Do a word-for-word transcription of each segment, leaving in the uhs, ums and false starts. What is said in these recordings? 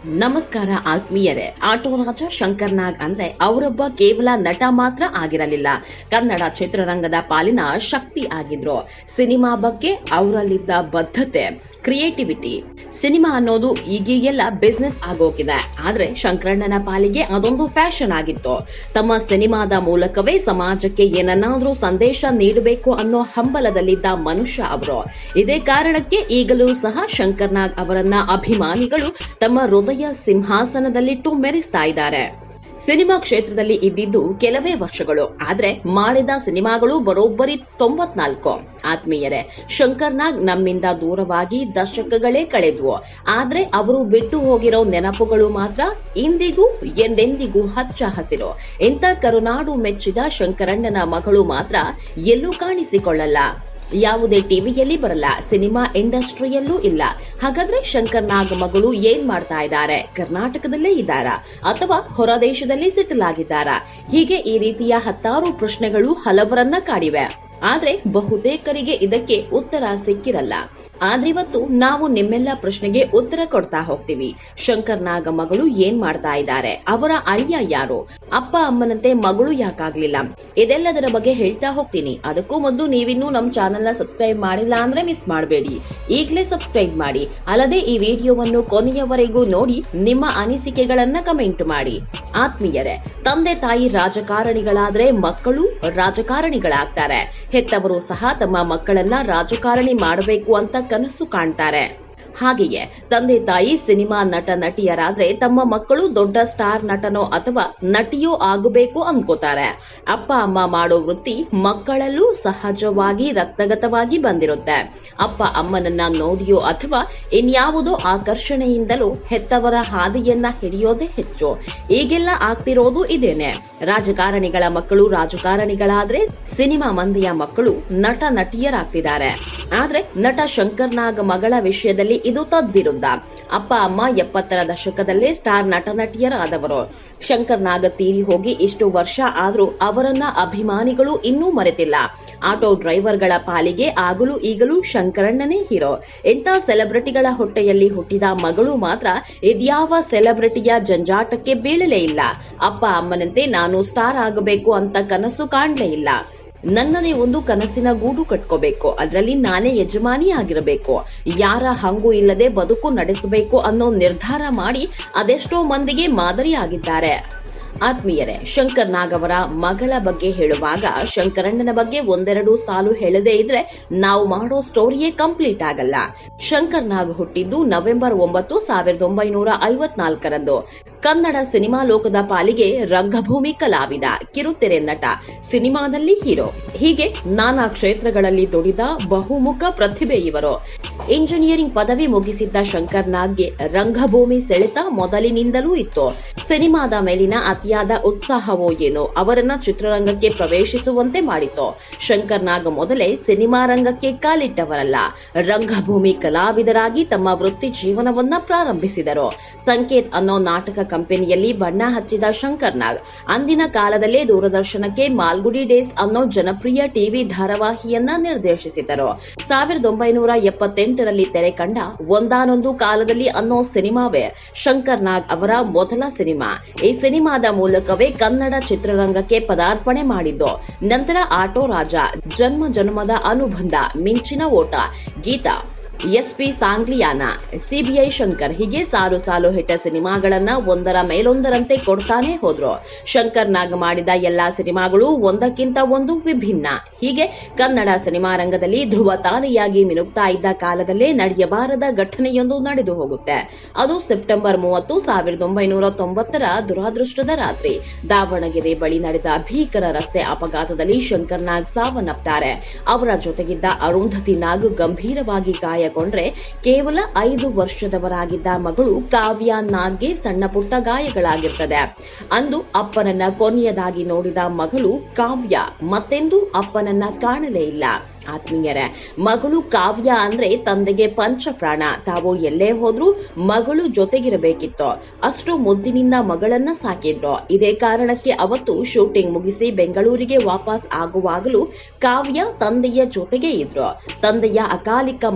ನಮಸ್ಕಾರ ಆತ್ಮೀಯರೇ. ಆಟೋ ರಾಜ ಶಂಕರ್ ನಾಗ್ ಅಂದ್ರೆ ಅವರೊಬ್ಬ ಕೇವಲ ನಟ ಮಾತ್ರ ಆಗಿರಲಿಲ್ಲ, ಕನ್ನಡ ಚಿತ್ರರಂಗದ ಪಾಲಿನ ಶಕ್ತಿ ಆಗಿದ್ರು. ಸಿನಿಮಾ ಬಗ್ಗೆ ಅವರಲ್ಲಿದ್ದ ಬದ್ಧತೆ, ಕ್ರಿಯೇಟಿವಿಟಿ. ಸಿನಿಮಾ ಅನ್ನೋದು ಈಗೀಗೆಲ್ಲ ಬಿಸ್ನೆಸ್ ಆಗೋಗಿದೆ, ಆದ್ರೆ ಶಂಕರಣ್ಣನ ಪಾಲಿಗೆ ಅದೊಂದು ಫ್ಯಾಷನ್ ಆಗಿತ್ತು. ತಮ್ಮ ಸಿನಿಮಾದ ಮೂಲಕವೇ ಸಮಾಜಕ್ಕೆ ಏನನ್ನಾದ್ರೂ ಸಂದೇಶ ನೀಡಬೇಕು ಅನ್ನೋ ಹಂಬಲದಲ್ಲಿದ್ದ ಮನುಷ್ಯ ಅವರು. ಇದೇ ಕಾರಣಕ್ಕೆ ಈಗಲೂ ಸಹ ಶಂಕರ್ ನಾಗ್ ಅವರನ್ನ ಅಭಿಮಾನಿಗಳು ತಮ್ಮ ಹೃದಯ ಸಿಂಹಾಸನದಲ್ಲಿಟ್ಟು ಮೆರೆಸ್ತಾ ಇದ್ದಾರೆ. ಸಿನಿಮಾ ಕ್ಷೇತ್ರದಲ್ಲಿ ಇದ್ದಿದ್ದು ಕೆಲವೇ ವರ್ಷಗಳು, ಆದ್ರೆ ಮಾಡಿದ ಸಿನಿಮಾಗಳು ಬರೋಬ್ಬರಿ ತೊಂಬತ್ನಾಲ್ಕು. ಆತ್ಮೀಯರೇ, ಶಂಕರ್ ನಾಗ್ ನಮ್ಮಿಂದ ದೂರವಾಗಿ ದಶಕಗಳೇ ಕಳೆದ್ವು, ಆದ್ರೆ ಅವರು ಬಿಟ್ಟು ಹೋಗಿರೋ ನೆನಪುಗಳು ಮಾತ್ರ ಇಂದಿಗೂ ಎಂದೆಂದಿಗೂ ಹಚ್ಚ ಹಸಿರು. ಇಂಥ ಕರುನಾಡು ಮೆಚ್ಚಿದ ಶಂಕರಣ್ಣನ ಮಗಳು ಮಾತ್ರ ಎಲ್ಲೂ ಕಾಣಿಸಿಕೊಳ್ಳಲ್ಲ, ಯಾವುದೇ ಟಿವಿಯಲ್ಲಿ ಬರಲ್ಲ, ಸಿನಿಮಾ ಇಂಡಸ್ಟ್ರಿಯಲ್ಲೂ ಇಲ್ಲ. ಹಾಗಾದ್ರೆ ಶಂಕರ್ ನಾಗ್ ಮಗಳು ಏನ್ ಮಾಡ್ತಾ ಇದ್ದಾರೆ? ಕರ್ನಾಟಕದಲ್ಲೇ ಇದ್ದಾರಾ ಅಥವಾ ಹೊರ ದೇಶದಲ್ಲಿ ಸೆಟಲ್ ಆಗಿದ್ದಾರಾ? ಹೀಗೆ ಈ ರೀತಿಯ ಹತ್ತಾರು ಪ್ರಶ್ನೆಗಳು ಹಲವರನ್ನ ಕಾಡಿವೆ, ಆದ್ರೆ ಬಹುತೇಕರಿಗೆ ಇದಕ್ಕೆ ಉತ್ತರ ಸಿಕ್ಕಿರಲ್ಲ. ಆದ್ರೆ ಇವತ್ತು ನಾವು ನಿಮ್ಮೆಲ್ಲ ಪ್ರಶ್ನೆಗೆ ಉತ್ತರ ಕೊಡ್ತಾ ಹೋಗ್ತೀವಿ. ಶಂಕರ್ ನಾಗ್ ಮಗಳು ಏನ್ ಮಾಡ್ತಾ ಇದ್ದಾರೆ? ಅವರ ಅಳಿಯ ಯಾರು? ಅಪ್ಪ ಅಮ್ಮನಂತೆ ಮಗಳು ಯಾಕಾಗ್ಲಿಲ್ಲ? ಇದೆಲ್ಲದರ ಬಗ್ಗೆ ಹೇಳ್ತಾ ಹೋಗ್ತೀನಿ. ಅದಕ್ಕೂ ಮೊದಲು ನೀವಿನ್ನೂ ನಮ್ ಚಾನೆಲ್ ನ ಸಬ್ಸ್ಕ್ರೈಬ್ ಮಾಡಿಲ್ಲ ಅಂದ್ರೆ ಮಿಸ್ ಮಾಡಬೇಡಿ, ಈಗಲೇ ಸಬ್ಸ್ಕ್ರೈಬ್ ಮಾಡಿ. ಅಲ್ಲದೆ ಈ ವಿಡಿಯೋವನ್ನು ಕೊನೆಯವರೆಗೂ ನೋಡಿ ನಿಮ್ಮ ಅನಿಸಿಕೆಗಳನ್ನ ಕಮೆಂಟ್ ಮಾಡಿ. ಆತ್ಮೀಯರೇ, ತಂದೆ ತಾಯಿ ರಾಜಕಾರಣಿಗಳಾದ್ರೆ ಮಕ್ಕಳು ರಾಜಕಾರಣಿಗಳಾಗ್ತಾರೆ. ಹೆತ್ತವರು ಸಹ ತಮ್ಮ ಮಕ್ಕಳನ್ನ ರಾಜಕಾರಣಿ ಮಾಡಬೇಕು ಅಂತ ಕನಸು ಕಾಣ್ತಾರೆ. ಹಾಗೆಯೇ ತಂದೆ ತಾಯಿ ಸಿನಿಮಾ ನಟ ನಟಿಯರಾದ್ರೆ ತಮ್ಮ ಮಕ್ಕಳು ದೊಡ್ಡ ಸ್ಟಾರ್ ನಟನೋ ಅಥವಾ ನಟಿಯೋ ಆಗಬೇಕು ಅನ್ಕೋತಾರೆ. ಅಪ್ಪ ಅಮ್ಮ ಮಾಡೋ ವೃತ್ತಿ ಮಕ್ಕಳಲ್ಲೂ ಸಹಜವಾಗಿ ರಕ್ತಗತವಾಗಿ ಬಂದಿರುತ್ತೆ. ಅಪ್ಪ ಅಮ್ಮನನ್ನ ನೋಡಿಯೋ ಅಥವಾ ಇನ್ಯಾವುದೋ ಆಕರ್ಷಣೆಯಿಂದಲೋ ಹೆತ್ತವರ ಹಾದಿಯನ್ನ ಹಿಡಿಯೋದೇ ಹೆಚ್ಚು. ಈಗೆಲ್ಲ ಆಗ್ತಿರೋದು ಇದೇನೆ. ರಾಜಕಾರಣಿಗಳ ಮಕ್ಕಳು ರಾಜಕಾರಣಿಗಳಾದ್ರೆ ಸಿನಿಮಾ ಮಂದಿಯ ಮಕ್ಕಳು ನಟ ನಟಿಯರಾಗ್ತಿದ್ದಾರೆ. ಆದ್ರೆ ನಟ ಶಂಕರ್ ನಾಗ್ ಮಗಳ ವಿಷಯದಲ್ಲಿ ಇದು ತದ್ವಿರುದ್ಧ. ಅಪ್ಪ ಅಮ್ಮ ಎಪ್ಪತ್ತರ ದಶಕದಲ್ಲೇ ಸ್ಟಾರ್ ನಟ ನಟಿಯರಾದವರು. ಶಂಕರ್ ನಾಗ್ ತೀರಿ ಹೋಗಿ ಇಷ್ಟು ವರ್ಷ ಆದ್ರೂ ಅವರನ್ನ ಅಭಿಮಾನಿಗಳು ಇನ್ನೂ ಮರೆತಿಲ್ಲ. ಆಟೋ ಡ್ರೈವರ್ಗಳ ಪಾಲಿಗೆ ಆಗಲೂ ಈಗಲೂ ಶಂಕರಣ್ಣನೇ ಹೀರೋ. ಇಂಥ ಸೆಲೆಬ್ರಿಟಿಗಳ ಹೊಟ್ಟೆಯಲ್ಲಿ ಹುಟ್ಟಿದ ಮಗಳು ಮಾತ್ರ ಇದ್ಯಾವ ಸೆಲೆಬ್ರಿಟಿಯ ಜಂಜಾಟಕ್ಕೆ ಬೀಳಲೇ ಇಲ್ಲ. ಅಪ್ಪ ಅಮ್ಮನಂತೆ ನಾನು ಸ್ಟಾರ್ ಆಗಬೇಕು ಅಂತ ಕನಸು ಕಾಣ್ಲೇ ಇಲ್ಲ. ನನ್ನದೇ ಒಂದು ಕನಸಿನ ಗೂಡು ಕಟ್ಕೋಬೇಕು, ಅದರಲ್ಲಿ ನಾನೇ ಯಜಮಾನಿ ಆಗಿರಬೇಕು, ಯಾರ ಹಂಗೂ ಇಲ್ಲದೆ ಬದುಕು ನಡೆಸಬೇಕು ಅನ್ನೋ ನಿರ್ಧಾರ ಮಾಡಿ ಅದೆಷ್ಟೋ ಮಂದಿಗೆ ಮಾದರಿಯಾಗಿದ್ದಾರೆ. ಆತ್ಮೀಯರೇ, ಶಂಕರ್ ನಾಗ್ ಅವರ ಮಗಳ ಬಗ್ಗೆ ಹೇಳುವಾಗ ಶಂಕರಣ್ಣನ ಬಗ್ಗೆ ಒಂದೆರಡು ಸಾಲು ಹೇಳದೇ ಇದ್ರೆ ನಾವು ಮಾಡೋ ಸ್ಟೋರಿಯೇ ಕಂಪ್ಲೀಟ್ ಆಗಲ್ಲ. ಶಂಕರ್ ನಾಗ್ ಹುಟ್ಟಿದ್ದು ನವೆಂಬರ್ ಒಂಬತ್ತು ಸಾವಿರದ ಒಂಬೈನೂರ ಐವತ್ನಾಲ್ಕರಂದು. ಕನ್ನಡ ಸಿನಿಮಾ ಲೋಕದ ಪಾಲಿಗೆ ರಂಗಭೂಮಿ ಕಲಾವಿದ, ಕಿರುತೆರೆ ನಟ, ಸಿನಿಮಾದಲ್ಲಿ ಹೀರೋ, ಹೀಗೆ ನಾನಾ ಕ್ಷೇತ್ರಗಳಲ್ಲಿ ದುಡಿದ ಬಹುಮುಖ ಪ್ರತಿಭೆ ಇವರು. ಇಂಜಿನಿಯರಿಂಗ್ ಪದವಿ ಮುಗಿಸಿದ್ದ ಶಂಕರ್ ನಾಗ್ಗೆ ರಂಗಭೂಮಿ ಸೆಳೆತ ಮೊದಲಿನಿಂದಲೂ ಇತ್ತು. ಸಿನಿಮಾದ ಮೇಲಿನ ಅತಿಯಾದ ಉತ್ಸಾಹವೋ ಏನೋ ಅವರನ್ನ ಚಿತ್ರರಂಗಕ್ಕೆ ಪ್ರವೇಶಿಸುವಂತೆ ಮಾಡಿತ್ತು. ಶಂಕರ್ ನಾಗ್ ಮೊದಲೇ ಸಿನಿಮಾ ರಂಗಕ್ಕೆ ಕಾಲಿಟ್ಟವರಲ್ಲ, ರಂಗಭೂಮಿ ಕಲಾವಿದರಾಗಿ ತಮ್ಮ ವೃತ್ತಿ ಜೀವನವನ್ನ ಪ್ರಾರಂಭಿಸಿದರು. ಸಂಕೇತ್ ಅನ್ನೋ ನಾಟಕ ಕಂಪನಿಯಲ್ಲಿ ಬಣ್ಣ ಹಚ್ಚಿದ ಶಂಕರ್ ನಾಗ್ ಅಂದಿನ ಕಾಲದಲ್ಲೇ ದೂರದರ್ಶನಕ್ಕೆ ಮಾಲ್ಗುಡಿ ಡೇಸ್ ಅನ್ನೋ ಜನಪ್ರಿಯ ಟಿವಿ ಧಾರಾವಾಹಿಯನ್ನ ನಿರ್ದೇಶಿಸಿದರು. ಸಾವಿರದ ಒಂಬೈನೂರ ಎಪ್ಪತ್ತೆಂಟರಲ್ಲಿ ತೆರೆ ಕಂಡ ಒಂದಾನೊಂದು ಕಾಲದಲ್ಲಿ ಅನ್ನೋ ಸಿನಿಮಾವೇ ಶಂಕರ್ ನಾಗ್ ಅವರ ಮೊದಲ ಸಿನಿಮಾ. ಈ ಸಿನಿಮಾದ ಮೂಲಕವೇ ಕನ್ನಡ ಚಿತ್ರರಂಗಕ್ಕೆ ಪದಾರ್ಪಣೆ ಮಾಡಿದ್ದು. ನಂತರ ಆಟೋ ರಾಜ, ಜನ್ಮ ಜನ್ಮದ Anubandha, Minchina Ota, Geetha, S P Sangliyana, CBI Shankar, ಹೀಗೆ ಸಾಲು ಸಾಲು ಹಿಟ್ಟ ಸಿನಿಮಾಗಳನ್ನ ಒಂದರ ಮೇಲೊಂದರಂತೆ ಕೊಡ್ತಾನೆ ಹೋದ್ರು. ಶಂಕರ್ ನಾಗ್ ಮಾಡಿದ ಎಲ್ಲಾ ಸಿನಿಮಾಗಳು ಒಂದಕ್ಕಿಂತ ಒಂದು ವಿಭಿನ್ನ. ಹೀಗೆ ಕನ್ನಡ ಸಿನಿಮಾ ರಂಗದಲ್ಲಿ ಧ್ರುವ ತಾರೆಯಾಗಿ ಮಿನುಗ್ತಾ ಇದ್ದ ಕಾಲದಲ್ಲೇ ನಡೆಯಬಾರದ ಘಟನೆಯೊಂದು ನಡೆದು ಹೋಗುತ್ತೆ. ಅದು ಸೆಪ್ಟೆಂಬರ್ ಮೂವತ್ತು ಸಾವಿರದ ಒಂಬೈನೂರ ತೊಂಬತ್ತರ ದುರಾದೃಷ್ಟದ ರಾತ್ರಿ. ದಾವಣಗೆರೆ ಬಳಿ ನಡೆದ ಭೀಕರ ರಸ್ತೆ ಅಪಘಾತದಲ್ಲಿ ಶಂಕರ್ ನಾಗ್ ಸಾವನ್ನಪ್ತಾರೆ. ಅವರ ಜೊತೆಗಿದ್ದ ಅರುಂಧತಿ ನಾಗ್ ಗಂಭೀರವಾಗಿ ಗಾಯ ಕೊಂಡ್ರೆ ಕೇವಲ ಐದು ವರ್ಷದವರಾಗಿದ್ದ ಮಗಳು ಕಾವ್ಯ ನಾಗ್ಗೆ ಸಣ್ಣ ಪುಟ್ಟ ಗಾಯಗಳಾಗಿರ್ತದೆ. ಅಂದು ಅಪ್ಪನನ್ನ ಕೊನೆಯದಾಗಿ ನೋಡಿದ ಮಗಳು ಕಾವ್ಯ ಮತ್ತೆಂದು ಅಪ್ಪನನ್ನ ಕಾಣಲೇ ಇಲ್ಲ. ಆತ್ಮೀಯರೇ, ಮಗಳು ಕಾವ್ಯ ಅಂದ್ರೆ ತಂದೆಗೆ ಪಂಚಪ್ರಾಣ. ತಾವು ಎಲ್ಲೇ ಹೋದ್ರೂ ಮಗಳು ಜೊತೆಗಿರಬೇಕಿತ್ತು, ಅಷ್ಟು ಮುದ್ದಿನಿಂದ ಮಗಳನ್ನ ಸಾಕಿದ್ರು. ಇದೇ ಕಾರಣಕ್ಕೆ ಅವತ್ತು ಶೂಟಿಂಗ್ ಮುಗಿಸಿ ಬೆಂಗಳೂರಿಗೆ ವಾಪಸ್ ಆಗುವಾಗಲೂ ಕಾವ್ಯ ತಂದೆಯ ಜೊತೆಗೆ ಇದ್ರು. ತಂದೆಯ ಅಕಾಲಿಕ ಮರಣದ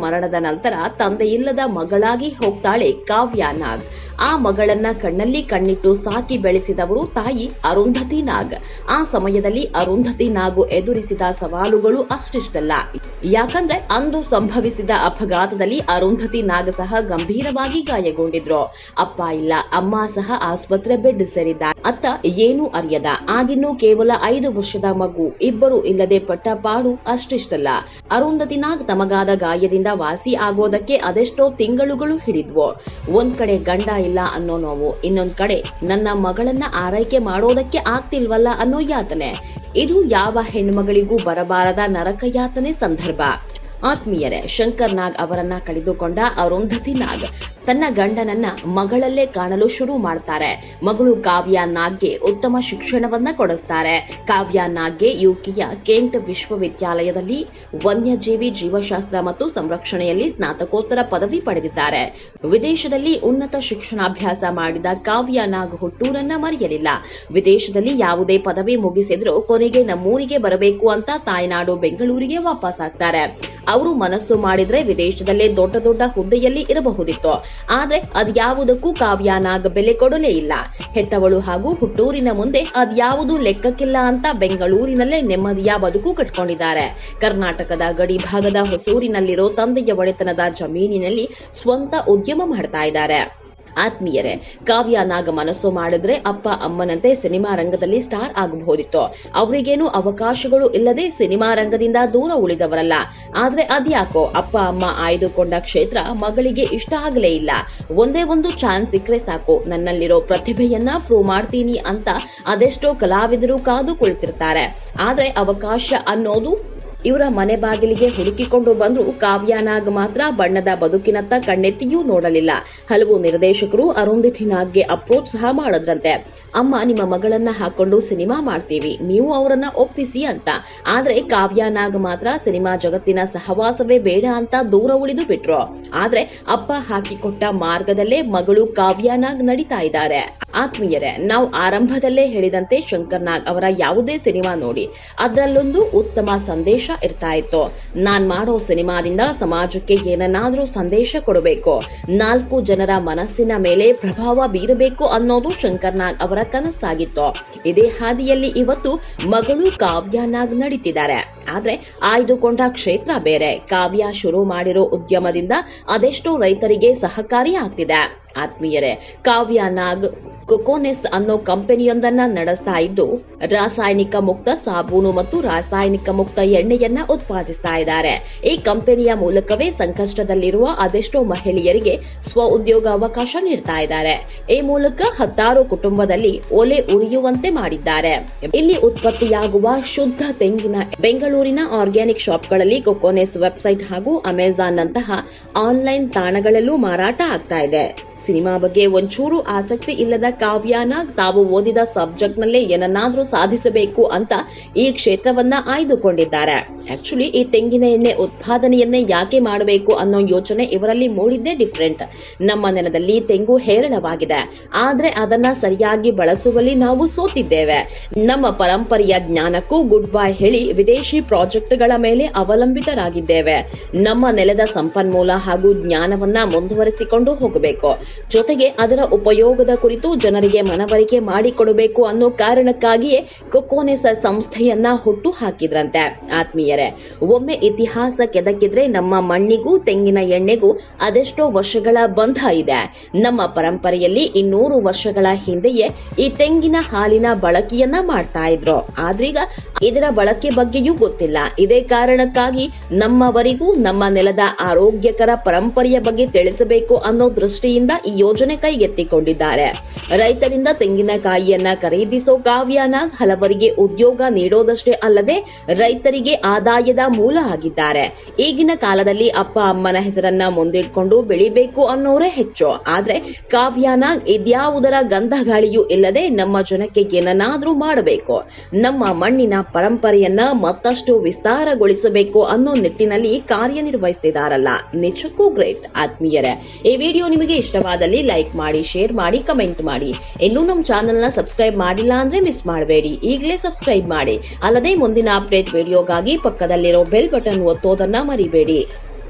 ನಂತರ ತಂದೆಯಿಲ್ಲದ ಮಗಳಾಗಿ ಹೋಗ್ತಾಳೆ ಕಾವ್ಯ ನಾಗ್. ಆ ಮಗಳನ್ನ ಕಣ್ಣಲ್ಲಿ ಕಣ್ಣಿಟ್ಟು ಸಾಕಿ ಬೆಳೆಸಿದವರು ತಾಯಿ ಅರುಂಧತಿ ನಾಗ್. ಆ ಸಮಯದಲ್ಲಿ ಅರುಂಧತಿ ನಾಗು ಎದುರಿಸಿದ ಸವಾಲುಗಳು ಅಷ್ಟಿಷ್ಟಲ್ಲ. ಯಾಕಂದ್ರೆ ಅಂದು ಸಂಭವಿಸಿದ ಅಪಘಾತದಲ್ಲಿ ಅರುಂಧತಿ ನಾಗ್ ಸಹ ಗಂಭೀರವಾಗಿ ಗಾಯಗೊಂಡಿದ್ರು. ಅಪ್ಪ ಇಲ್ಲ, ಅಮ್ಮ ಸಹ ಆಸ್ಪತ್ರೆ ಬೆಡ್ ಸೇರಿದ್ದಾರೆ. ಅತ್ತ ಏನೂ ಅರಿಯದ ಆಗಿನ್ನೂ ಕೇವಲ ಐದು ವರ್ಷದ ಮಗು, ಇಬ್ಬರು ಇಲ್ಲದೆ ಪಟ್ಟ ಪಾಡು ಅಷ್ಟಿಷ್ಟಲ್ಲ. ಅರುಂಧತಿ ನಾಗ್ ತಮಗಾದ ಗಾಯದಿಂದ ವಾಸಿ ಆಗೋದಕ್ಕೆ ಅದೆಷ್ಟೋ ತಿಂಗಳುಗಳು ಹಿಡಿದ್ವು. ಒಂದ್ ಕಡೆ ಗಂಡ ಇಲ್ಲ ಅನ್ನೋ ನೋವು, ಇನ್ನೊಂದ್ ಕಡೆ ನನ್ನ ಮಗಳನ್ನ ಆರೈಕೆ ಮಾಡೋದಕ್ಕೆ ಆಗ್ತಿಲ್ವಲ್ಲ ಅನ್ನೋ ಯಾತನೆ. ಇದು ಯಾವ ಹೆಣ್ಮಗಳಿಗೂ ಬರಬಾರದ ನರಕ ಯಾತನೆ ಸಂದರ್ಭ. ಆತ್ಮೀಯರೇ, ಶಂಕರ್ ನಾಗ್ ಅವರನ್ನ ಕಳೆದುಕೊಂಡ ಅರುಂಧತಿ ನಾಗ್ ತನ್ನ ಗಂಡನನ್ನ ಮಗಳಲ್ಲೇ ಕಾಣಲು ಶುರು ಮಾಡ್ತಾರೆ. ಮಗಳು ಕಾವ್ಯ ನಾಗ್ಗೆ ಉತ್ತಮ ಶಿಕ್ಷಣವನ್ನ ಕೊಡಿಸ್ತಾರೆ. ಕಾವ್ಯ ನಾಗ್ಗೆ ಯುಕೆಯ ಕೆಂಟ್ ವಿಶ್ವವಿದ್ಯಾಲಯದಲ್ಲಿ ವನ್ಯಜೀವಿ ಜೀವಶಾಸ್ತ್ರ ಮತ್ತು ಸಂರಕ್ಷಣೆಯಲ್ಲಿ ಸ್ನಾತಕೋತ್ತರ ಪದವಿ ಪಡೆದಿದ್ದಾರೆ. ವಿದೇಶದಲ್ಲಿ ಉನ್ನತ ಶಿಕ್ಷಣಾಭ್ಯಾಸ ಮಾಡಿದ ಕಾವ್ಯ ನಾಗ್ ಹುಟ್ಟೂರನ್ನ ಮರೆಯಲಿಲ್ಲ. ವಿದೇಶದಲ್ಲಿ ಯಾವುದೇ ಪದವಿ ಮುಗಿಸಿದ್ರು ಕೊನೆಗೆ ನಮ್ಮೂರಿಗೆ ಬರಬೇಕು ಅಂತ ತಾಯ್ನಾಡು ಬೆಂಗಳೂರಿಗೆ ವಾಪಸ್ ಆಗ್ತಾರೆ. ಅವರು ಮನಸ್ಸು ಮಾಡಿದ್ರೆ ವಿದೇಶದಲ್ಲೇ ದೊಡ್ಡ ದೊಡ್ಡ ಹುದ್ದೆಯಲ್ಲಿ ಇರಬಹುದಿತ್ತು. ಆದ್ರೆ ಅದ್ಯಾವುದಕ್ಕೂ ಕಾವ್ಯ ನಾಗ್ ಬೆಲೆ ಕೊಡಲೇ ಇಲ್ಲ. ಹೆತ್ತವಳು ಹಾಗೂ ಹುಟ್ಟೂರಿನ ಮುಂದೆ ಅದ್ಯಾವುದು ಲೆಕ್ಕಕ್ಕಿಲ್ಲ ಅಂತ ಬೆಂಗಳೂರಿನಲ್ಲೇ ನೆಮ್ಮದಿಯ ಬದುಕು ಕಟ್ಕೊಂಡಿದ್ದಾರೆ. ಕರ್ನಾಟಕದ ಗಡಿ ಭಾಗದ ಹೊಸೂರಿನಲ್ಲಿರೋ ತಂದೆಯ ಒಡೆತನದ ಜಮೀನಿನಲ್ಲಿ ಸ್ವಂತ ಉದ್ಯಮ ಮಾಡ್ತಾ ಇದ್ದಾರೆ. ಆತ್ಮೀಯರೇ, ಕಾವ್ಯ ನಾಗ್ ಮನಸ್ಸು ಮಾಡಿದ್ರೆ ಅಪ್ಪ ಅಮ್ಮನಂತೆ ಸಿನಿಮಾ ರಂಗದಲ್ಲಿ ಸ್ಟಾರ್ ಆಗಬಹುದಿತ್ತು. ಅವರಿಗೇನು ಅವಕಾಶಗಳು ಇಲ್ಲದೆ ಸಿನಿಮಾ ರಂಗದಿಂದ ದೂರ ಉಳಿದವರಲ್ಲ. ಆದ್ರೆ ಅದ್ಯಾಕೋ ಅಪ್ಪ ಅಮ್ಮ ಆಯ್ದುಕೊಂಡ ಕ್ಷೇತ್ರ ಮಗಳಿಗೆ ಇಷ್ಟ ಆಗಲೇ ಇಲ್ಲ. ಒಂದೇ ಒಂದು ಚಾನ್ಸ್ ಸಿಕ್ಕರೆ ಸಾಕು, ನನ್ನಲ್ಲಿರೋ ಪ್ರತಿಭೆಯನ್ನ ಪ್ರೂವ್ ಮಾಡ್ತೀನಿ ಅಂತ ಅದೆಷ್ಟೋ ಕಲಾವಿದರು ಕಾದು ಕುಳಿತಿರ್ತಾರೆ. ಆದ್ರೆ ಅವಕಾಶ ಅನ್ನೋದು ಇವರ ಮನೆ ಬಾಗಿಲಿಗೆ ಹುಡುಕಿಕೊಂಡು ಬಂದ್ರು ಕಾವ್ಯ ನಾಗ್ ಮಾತ್ರ ಬಣ್ಣದ ಬದುಕಿನತ್ತ ಕಣ್ಣೆತ್ತಿಯೂ ನೋಡಲಿಲ್ಲ. ಹಲವು ನಿರ್ದೇಶಕರು ಅರುಂಧತಿ ನಾಗ್ಗೆ ಅಪ್ರೋಚ್ ಸಹ ಮಾಡಿದ್ರಂತೆ. ಅಮ್ಮ, ನಿಮ್ಮ ಮಗಳನ್ನ ಹಾಕೊಂಡು ಸಿನಿಮಾ ಮಾಡ್ತೀವಿ, ನೀವು ಅವರನ್ನ ಒಪ್ಪಿಸಿ ಅಂತ. ಆದ್ರೆ ಕಾವ್ಯ ನಾಗ್ ಮಾತ್ರ ಸಿನಿಮಾ ಜಗತ್ತಿನ ಸಹವಾಸವೇ ಬೇಡ ಅಂತ ದೂರ ಉಳಿದು ಬಿಟ್ರು. ಆದ್ರೆ ಅಪ್ಪ ಹಾಕಿಕೊಟ್ಟ ಮಾರ್ಗದಲ್ಲೇ ಮಗಳು ಕಾವ್ಯ ನಾಗ್ ನಡೀತಾ ಇದ್ದಾರೆ. ಆತ್ಮೀಯರೇ, ನಾವು ಆರಂಭದಲ್ಲೇ ಹೇಳಿದಂತೆ ಶಂಕರ್ ನಾಗ್ ಅವರ ಯಾವುದೇ ಸಿನಿಮಾ ನೋಡಿ ಅದರಲ್ಲೊಂದು ಉತ್ತಮ ಸಂದೇಶ ಇರ್ತಾ ಇತ್ತು. ನಾನ್ ಮಾಡೋ ಸಿನಿಮಾದಿಂದ ಸಮಾಜಕ್ಕೆ ಏನನ್ನಾದ್ರೂ ಸಂದೇಶ ಕೊಡಬೇಕು, ನಾಲ್ಕು ಜನರ ಮನಸ್ಸಿನ ಮೇಲೆ ಪ್ರಭಾವ ಬೀರಬೇಕು ಅನ್ನೋದು ಶಂಕರ್ ನಾಗ್ ಅವರ ಕನಸಾಗಿತ್ತು. ಇದೇ ಹಾದಿಯಲ್ಲಿ ಇವತ್ತು ಮಗಳು ಕಾವ್ಯ ನಾಗ್ ನಡೀತಿದ್ದಾರೆ. ಆದ್ರೆ ಆಯ್ದುಕೊಂಡ ಕ್ಷೇತ್ರ ಬೇರೆ. ಕಾವ್ಯ ಶುರು ಮಾಡಿರೋ ಉದ್ಯಮದಿಂದ ಅದೆಷ್ಟೋ ರೈತರಿಗೆ ಸಹಕಾರಿ ಆಗ್ತಿದೆ. ಆತ್ಮೀಯರೇ, ಕಾವ್ಯ ನಾಗ್ ಕೊಕೊನೆಸ್ ಅನ್ನೋ ಕಂಪನಿಯೊಂದನ್ನ ನಡೆಸ್ತಾ ಇದ್ದು ರಾಸಾಯನಿಕ ಮುಕ್ತ ಸಾಬೂನು ಮತ್ತು ರಾಸಾಯನಿಕ ಮುಕ್ತ ಎಣ್ಣೆಯನ್ನ ಉತ್ಪಾದಿಸ್ತಾ ಇದ್ದಾರೆ. ಈ ಕಂಪನಿಯ ಮೂಲಕವೇ ಸಂಕಷ್ಟದಲ್ಲಿರುವ ಅದೆಷ್ಟೋ ಮಹಿಳೆಯರಿಗೆ ಸ್ವ ಉದ್ಯೋಗ ಅವಕಾಶ ನೀಡ್ತಾ ಇದ್ದಾರೆ. ಈ ಮೂಲಕ ಹತ್ತಾರು ಕುಟುಂಬದಲ್ಲಿ ಒಲೆ ಉರಿಯುವಂತೆ ಮಾಡಿದ್ದಾರೆ. ಇಲ್ಲಿ ಉತ್ಪತ್ತಿಯಾಗುವ ಶುದ್ಧ ತೆಂಗಿನ ಬೆಂಗಳೂರಿನ ಆರ್ಗ್ಯಾನಿಕ್ ಶಾಪ್ಗಳಲ್ಲಿ ಕೊಕೊನೆಸ್ ವೆಬ್ಸೈಟ್ ಹಾಗೂ ಅಮೆಜಾನ್ ನಂತಹ ಆನ್ಲೈನ್ ತಾಣಗಳಲ್ಲೂ ಮಾರಾಟ ಆಗ್ತಾ ಇದೆ. ಸಿನಿಮಾ ಬಗ್ಗೆ ಒಂಚೂರು ಆಸಕ್ತಿ ಇಲ್ಲದ ಕಾವ್ಯ ನಾಗ್ ತಾವು ಓದಿದ ಸಬ್ಜೆಕ್ಟ್ ನಲ್ಲೇ ಏನನ್ನಾದ್ರೂ ಸಾಧಿಸಬೇಕು ಅಂತ ಈ ಕ್ಷೇತ್ರವನ್ನ ಆಯ್ದುಕೊಂಡಿದ್ದಾರೆ. ಆಕ್ಚುಲಿ ಈ ತೆಂಗಿನ ಎಣ್ಣೆ ಉತ್ಪಾದನೆಯನ್ನೇ ಯಾಕೆ ಮಾಡಬೇಕು ಅನ್ನೋ ಯೋಚನೆ ಇವರಲ್ಲಿ ಮೂಡಿದ್ದೇ ಡಿಫರೆಂಟ್. ನಮ್ಮ ನೆಲದಲ್ಲಿ ತೆಂಗು ಹೇರಳವಾಗಿದೆ, ಆದ್ರೆ ಅದನ್ನ ಸರಿಯಾಗಿ ಬಳಸುವಲ್ಲಿ ನಾವು ಸೋತಿದ್ದೇವೆ. ನಮ್ಮ ಪರಂಪರೆಯ ಜ್ಞಾನಕ್ಕೂ ಗುಡ್ ಬೈ ಹೇಳಿ ವಿದೇಶಿ ಪ್ರಾಜೆಕ್ಟ್ಗಳ ಮೇಲೆ ಅವಲಂಬಿತರಾಗಿದ್ದೇವೆ. ನಮ್ಮ ನೆಲದ ಸಂಪನ್ಮೂಲ ಹಾಗೂ ಜ್ಞಾನವನ್ನ ಮುಂದುವರಿಸಿಕೊಂಡು ಹೋಗಬೇಕು. ಜೊತೆಗೆ ಅದರ ಉಪಯೋಗದ ಕುರಿತು ಜನರಿಗೆ ಮನವರಿಕೆ ಮಾಡಿಕೊಡಬೇಕು ಅನ್ನೋ ಕಾರಣಕ್ಕಾಗಿಯೇ ಕೊಕೊನೆಸ್ ಸಂಸ್ಥೆಯನ್ನ ಹುಟ್ಟು ಹಾಕಿದ್ರಂತೆ. ಆತ್ಮೀಯರೇ, ಒಮ್ಮೆ ಇತಿಹಾಸ ಕೆದಕಿದ್ರೆ ನಮ್ಮ ಮಣ್ಣಿಗೂ ತೆಂಗಿನ ಎಣ್ಣೆಗೂ ಅದೆಷ್ಟೋ ವರ್ಷಗಳ ಬಂಧ ಇದೆ. ನಮ್ಮ ಪರಂಪರೆಯಲ್ಲಿ ಇನ್ನೂರು ವರ್ಷಗಳ ಹಿಂದೆಯೇ ಈ ತೆಂಗಿನ ಹಾಲಿನ ಬಳಕೆಯನ್ನ ಮಾಡ್ತಾ ಇದ್ರು. ಆದ್ರೀಗ ಇದರ ಬಳಕೆ ಬಗ್ಗೆಯೂ ಗೊತ್ತಿಲ್ಲ. ಇದೇ ಕಾರಣಕ್ಕಾಗಿ ನಮ್ಮವರಿಗೂ ನಮ್ಮ ನೆಲದ ಆರೋಗ್ಯಕರ ಪರಂಪರೆಯ ಬಗ್ಗೆ ತಿಳಿಸಬೇಕು ಅನ್ನೋ ದೃಷ್ಟಿಯಿಂದ ಈ ಯೋಜನೆ ಕೈಗೆತ್ತಿಕೊಂಡಿದ್ದಾರೆ. ರೈತರಿಂದ ತೆಂಗಿನಕಾಯಿಯನ್ನ ಖರೀದಿಸೋ ಕಾವ್ಯ ನಾಗ್ ಹಲವರಿಗೆ ಉದ್ಯೋಗ ನೀಡೋದಷ್ಟೇ ಅಲ್ಲದೆ ರೈತರಿಗೆ ಆದಾಯದ ಮೂಲ ಆಗಿದ್ದಾರೆ. ಈಗಿನ ಕಾಲದಲ್ಲಿ ಅಪ್ಪ ಅಮ್ಮನ ಹೆಸರನ್ನ ಮುಂದಿಟ್ಕೊಂಡು ಬೆಳಿಬೇಕು ಅನ್ನೋರೇ ಹೆಚ್ಚು. ಆದ್ರೆ ಕಾವ್ಯ ನಾಗ್ ಇದ್ಯಾವುದರ ಗಂಧ ಗಾಳಿಯೂ ಇಲ್ಲದೆ ನಮ್ಮ ಜನಕ್ಕೆ ಏನನ್ನಾದ್ರೂ ಮಾಡಬೇಕು, ನಮ್ಮ ಮಣ್ಣಿನ ಪರಂಪರೆಯನ್ನ ಮತ್ತಷ್ಟು ವಿಸ್ತಾರಗೊಳಿಸಬೇಕು ಅನ್ನೋ ನಿಟ್ಟಿನಲ್ಲಿ ಕಾರ್ಯನಿರ್ವಹಿಸುತ್ತಿದ್ದಾರಲ್ಲ, ನಿಜಕ್ಕೂ ಗ್ರೇಟ್. ಆತ್ಮೀಯರೇ, ಈ ವಿಡಿಯೋ ನಿಮಗೆ ಇಷ್ಟವಾದಲ್ಲಿ ಲೈಕ್ ಮಾಡಿ, ಶೇರ್ ಮಾಡಿ, ಕಮೆಂಟ್ ಮಾಡಿ. ಇನ್ನೂ ನಮ್ಮ ಚಾನೆಲ್ ನ ಸಬ್ಸ್ಕ್ರೈಬ್ ಮಾಡಿಲ್ಲ ಅಂದ್ರೆ ಮಿಸ್ ಮಾಡಬೇಡಿ, ಈಗಲೇ ಸಬ್ಸ್ಕ್ರೈಬ್ ಮಾಡಿ. ಅಲ್ಲದೆ ಮುಂದಿನ ಅಪ್ಡೇಟ್ ವಿಡಿಯೋಗಾಗಿ ಪಕ್ಕದಲ್ಲಿರೋ ಬೆಲ್ ಬಟನ್ ಒತ್ತೋದನ್ನ ಮರಿಬೇಡಿ.